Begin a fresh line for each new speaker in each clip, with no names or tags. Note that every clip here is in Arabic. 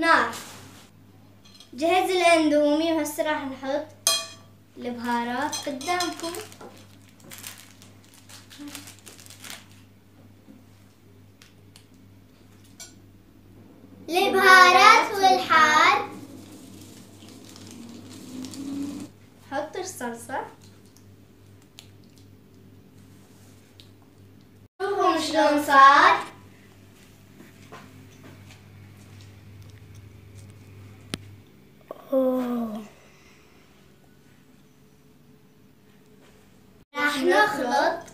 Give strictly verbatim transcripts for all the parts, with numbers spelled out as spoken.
نار. جهز الاندومي وهسه راح نحط البهارات قدامكم. البهارات والحار. حط الصلصة. شوفوا شلون صار. أوه. راح نخلط.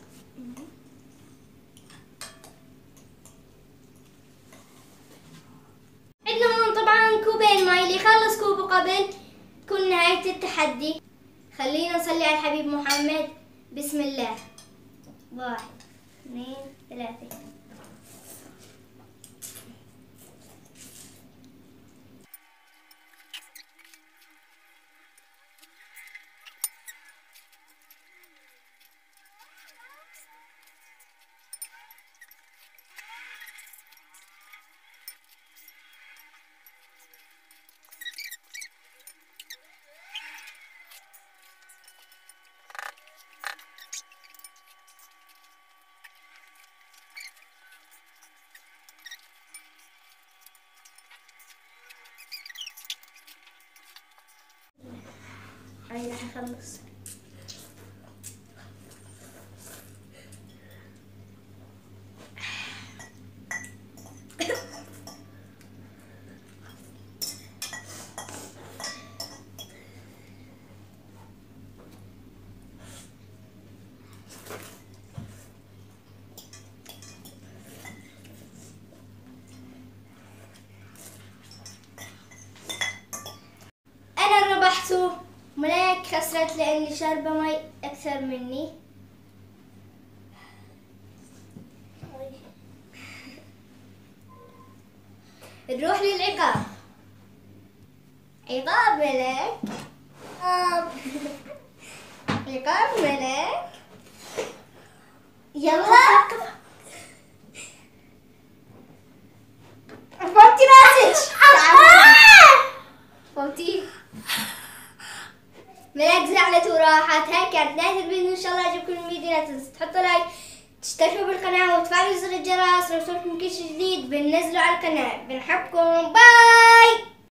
عندنا هون طبعا كوبين ماي، اللي يخلص كوب قبل تكون نهاية التحدي. خلينا نصلي على الحبيب محمد. بسم الله. واحد اثنين ثلاثة. هاي راح اخلص. انا ربحته، ملاك خسرت لاني شاربة مي اكثر مني. نروح للعقاب. عقاب ملاك. عقاب عقاب ملاك. يلا فوتي راسك. فوتي. ملاك زعلت وراحت. هاي كانت نهاية الفيديو. ان شاء الله عجبكم الفيديو. لا تنسوا تحطوا لايك، تشتركوا بالقناة وتفعلوا زر الجرس لو صرتكم كل شيء جديد بننزله على القناة. بنحبكم. باي.